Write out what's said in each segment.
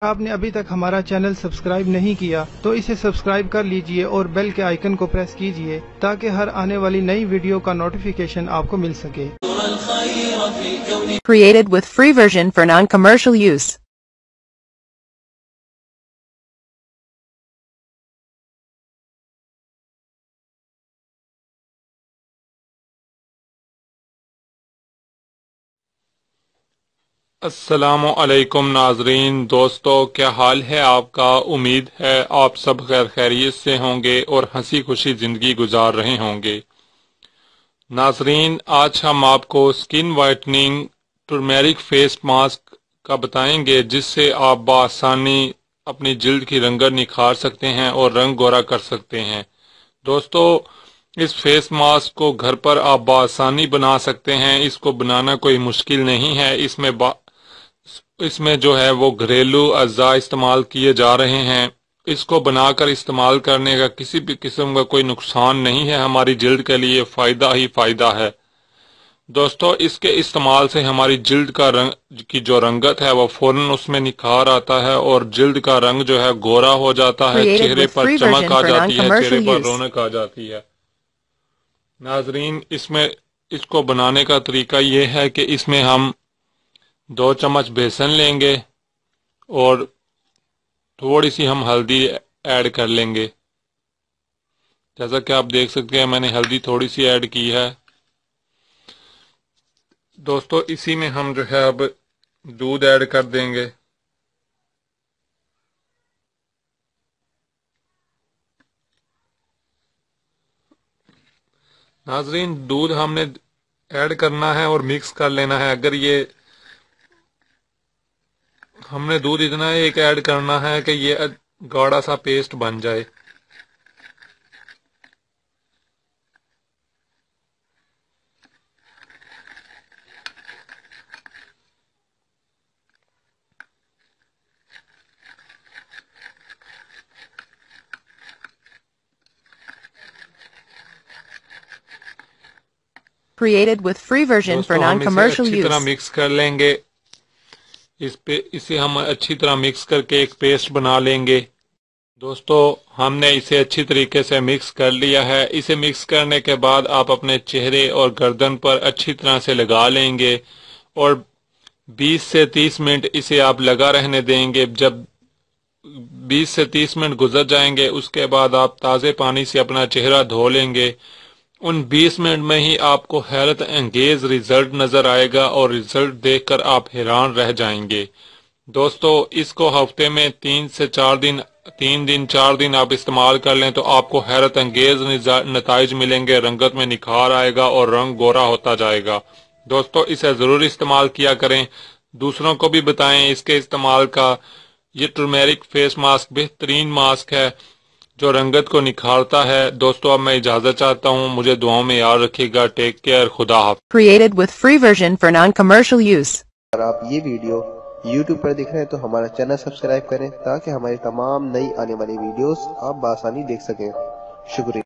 आपने अभी तक हमारा चैनल सब्सक्राइब नहीं किया तो इसे सब्सक्राइब कर लीजिए और बेल के आइकन को प्रेस कीजिए ताकि हर आने वाली नई वीडियो का नोटिफिकेशन आपको मिल सके। Created with free version for non-commercial use. अस्सलामु अलैकुम नाजरीन, दोस्तों क्या हाल है आपका। उम्मीद है आप सब खैर खैरियत से होंगे और हंसी खुशी ज़िंदगी गुजार रहे होंगे। नाजरीन, आज हम आपको skin whitening turmeric face mask का बताएंगे जिससे आप बआसानी अपनी जिल्द की रंगत निखार सकते हैं और रंग गोरा कर सकते हैं। दोस्तों, इस फेस मास्क को घर पर आप बआसानी बना सकते हैं। इसको बनाना कोई मुश्किल नहीं है। इसमें जो है वो घरेलू अज्जा इस्तेमाल किए जा रहे हैं। इसको बनाकर इस्तेमाल करने का किसी भी किस्म का कोई नुकसान नहीं है, हमारी जिल्द के लिए फ़ायदा ही फ़ायदा है। दोस्तों, इसके इस्तेमाल से हमारी जिल्द का रंग की जो रंगत है वो फौरन उसमें निखार आता है और जिल्द का रंग जो है गोरा हो जाता है, चेहरे पर चमक आ जाती है, चेहरे पर रौनक आ जाती है। नाजरीन, इसको बनाने का तरीका ये है कि इसमें हम 2 चम्मच बेसन लेंगे और थोड़ी सी हम हल्दी ऐड कर लेंगे। जैसा कि आप देख सकते हैं मैंने हल्दी थोड़ी सी ऐड की है। दोस्तों, इसी में हम जो है अब दूध ऐड कर देंगे। नाजरीन, दूध हमने ऐड करना है और मिक्स कर लेना है। अगर ये हमने दूध इतना एक ऐड करना है कि ये गाढ़ा सा पेस्ट बन जाए। Created with free version for non-commercial use. अच्छी तरह मिक्स कर लेंगे। इसे हम अच्छी तरह मिक्स करके एक पेस्ट बना लेंगे। दोस्तों, हमने इसे अच्छी तरीके से मिक्स कर लिया है। इसे मिक्स करने के बाद आप अपने चेहरे और गर्दन पर अच्छी तरह से लगा लेंगे और 20 से 30 मिनट इसे आप लगा रहने देंगे। जब 20 से 30 मिनट गुजर जाएंगे उसके बाद आप ताज़े पानी से अपना चेहरा धो लेंगे। उन 20 मिनट में ही आपको हैरत अंगेज रिजल्ट नजर आएगा और रिजल्ट देखकर आप हैरान रह जाएंगे। दोस्तों, इसको हफ्ते में 3 दिन 4 दिन आप इस्तेमाल कर लें तो आपको हैरत अंगेज नताइज मिलेंगे, रंगत में निखार आएगा और रंग गोरा होता जाएगा। दोस्तों, इसे जरूर इस्तेमाल किया करें, दूसरों को भी बताएं इसके इस्तेमाल का। ये टर्मेरिक फेस मास्क बेहतरीन मास्क है जो रंगत को निखारता है। दोस्तों, अब मैं इजाजत चाहता हूँ, मुझे दुआओं में याद रखिएगा। टेक केयर, खुदा हाफ़िज़। Created with free version for non-commercial use. अगर आप ये वीडियो YouTube पर देख रहे हैं तो हमारा चैनल सब्सक्राइब करें ताकि हमारी तमाम नई आने वाली वीडियोस आप बआसानी देख सकें। शुक्रिया।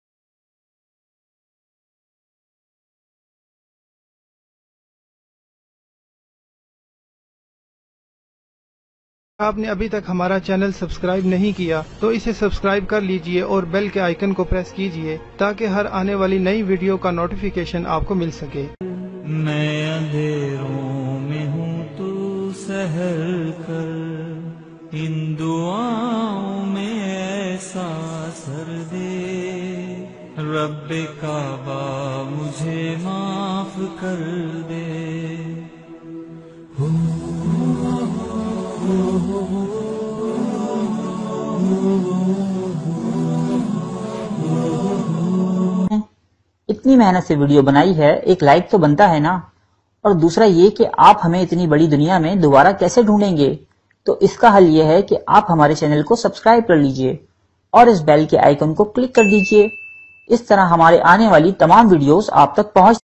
आपने अभी तक हमारा चैनल सब्सक्राइब नहीं किया तो इसे सब्सक्राइब कर लीजिए और बेल के आइकन को प्रेस कीजिए ताकि हर आने वाली नई वीडियो का नोटिफिकेशन आपको मिल सके। मैं अंधेरों में हूँ तू सहर कर, इन दुआओं में ऐसा सर दे, रब्बे काबा मुझे माफ कर दे। इतनी मेहनत से वीडियो बनाई है, एक लाइक तो बनता है ना। और दूसरा ये कि आप हमें इतनी बड़ी दुनिया में दोबारा कैसे ढूंढेंगे, तो इसका हल ये है कि आप हमारे चैनल को सब्सक्राइब कर लीजिए और इस बेल के आइकन को क्लिक कर दीजिए। इस तरह हमारे आने वाली तमाम वीडियोस आप तक पहुंच